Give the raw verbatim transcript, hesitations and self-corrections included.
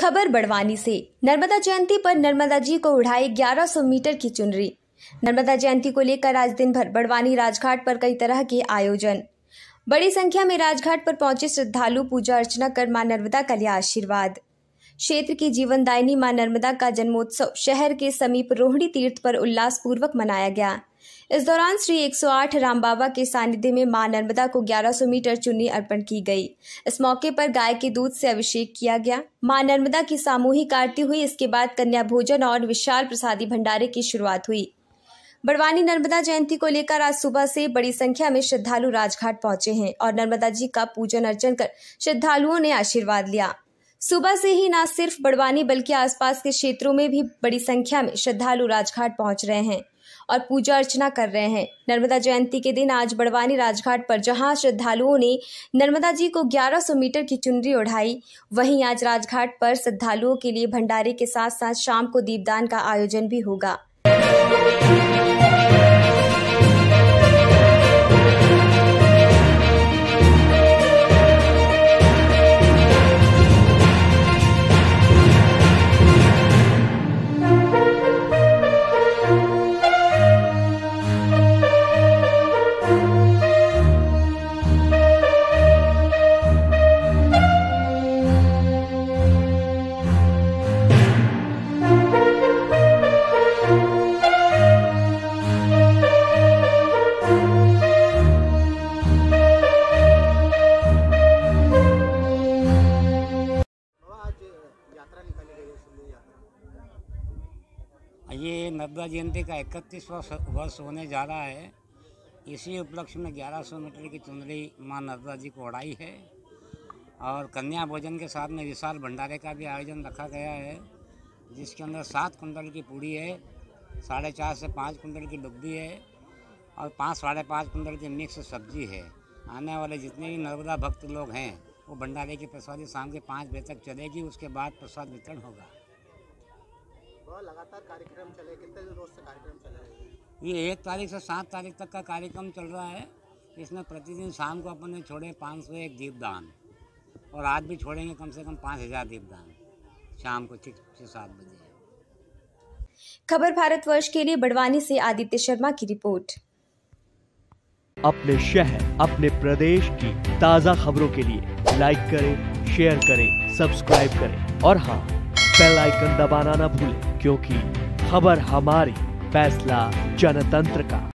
खबर बड़वानी से। नर्मदा जयंती पर नर्मदा जी को उड़ाई ग्यारह सौ मीटर की चुनरी। नर्मदा जयंती को लेकर आज दिन भर बड़वानी राजघाट पर कई तरह के आयोजन। बड़ी संख्या में राजघाट पर पहुंचे श्रद्धालु पूजा अर्चना कर मां नर्मदा का लिया आशीर्वाद। क्षेत्र की जीवनदायिनी मां नर्मदा का जन्मोत्सव शहर के समीप रोहिणी तीर्थ पर उल्लासपूर्वक मनाया गया। इस दौरान श्री एक सौ आठ राम बाबा के सानिध्य में मां नर्मदा को ग्यारह सौ मीटर चुन्नी अर्पण की गई। इस मौके पर गाय के दूध से अभिषेक किया गया। मां नर्मदा की सामूहिक आरती हुई। इसके बाद कन्या भोजन और विशाल प्रसादी भंडारे की शुरुआत हुई। बड़वानी नर्मदा जयंती को लेकर आज सुबह से बड़ी संख्या में श्रद्धालु राजघाट पहुंचे हैं और नर्मदा जी का पूजन अर्चन कर श्रद्धालुओं ने आशीर्वाद लिया। सुबह से ही न सिर्फ बड़वानी बल्कि आसपास के क्षेत्रों में भी बड़ी संख्या में श्रद्धालु राजघाट पहुंच रहे हैं और पूजा अर्चना कर रहे हैं। नर्मदा जयंती के दिन आज बड़वानी राजघाट पर जहां श्रद्धालुओं ने नर्मदा जी को ग्यारह सौ मीटर की चुनरी ओढ़ाई, वहीं आज राजघाट पर श्रद्धालुओं के लिए भंडारे के साथ साथ शाम को दीपदान का आयोजन भी होगा। ये नर्मदा जयंती का इकतीसवां वर्ष होने जा रहा है। इसी उपलक्ष्य में ग्यारह सौ मीटर की चुनरी मां नर्मदा जी को उड़ाई है और कन्या भोजन के साथ में विशाल भंडारे का भी आयोजन रखा गया है, जिसके अंदर सात कुंटल की पूड़ी है, साढ़े चार से पाँच कुंटल की डुब्बी है और पाँच साढ़े पाँच कुंटल की मिक्स सब्जी है। आने वाले जितने भी नर्मदा भक्त लोग हैं वो भंडारे की प्रसादी शाम के पाँच बजे तक चलेगी। उसके बाद प्रसाद वितरण होगा। लगातार कार्यक्रम चले, कितने रोज से कार्यक्रम चल रहे हैं? ये एक तारीख से सात तारीख तक का कार्यक्रम चल रहा है। इसमें प्रतिदिन शाम को अपन ने छोड़े पाँच सौ एक दीपदान और आज भी छोड़ेंगे कम से कम पाँच हजार दीपदान शाम को ठीक से सात बजे। खबर भारतवर्ष के लिए बड़वानी से आदित्य शर्मा की रिपोर्ट। अपने शहर अपने प्रदेश की ताज़ा खबरों के लिए लाइक करें, शेयर करें, सब्सक्राइब करें और हाँ, बेल आइकन दबाना ना भूलें, क्योंकि खबर हमारी, फैसला जनतंत्र का।